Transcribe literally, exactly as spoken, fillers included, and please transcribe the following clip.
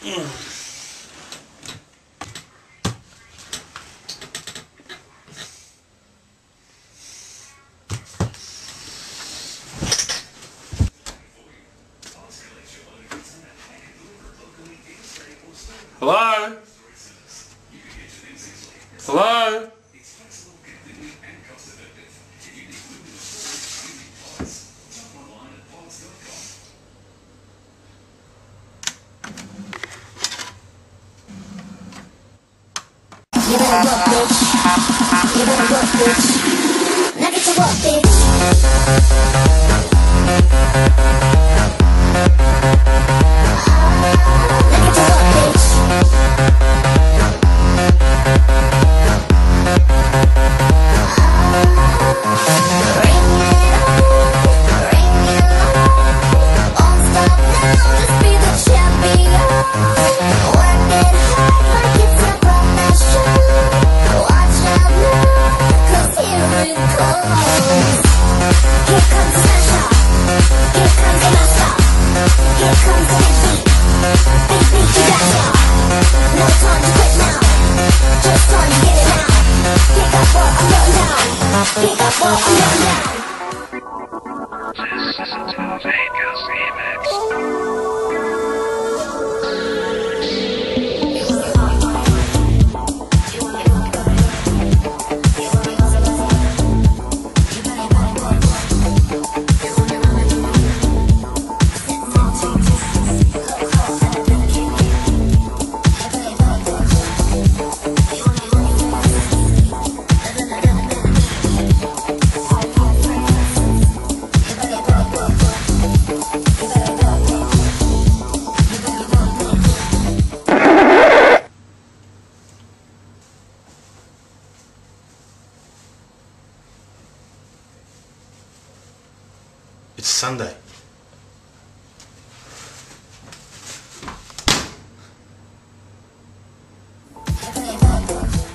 Hello? Hello? You better work, bitch. You better work, bitch. Now get to work, bitch. Pick up what I'm doing now. Just listen to the Vegas remix. It's Sunday.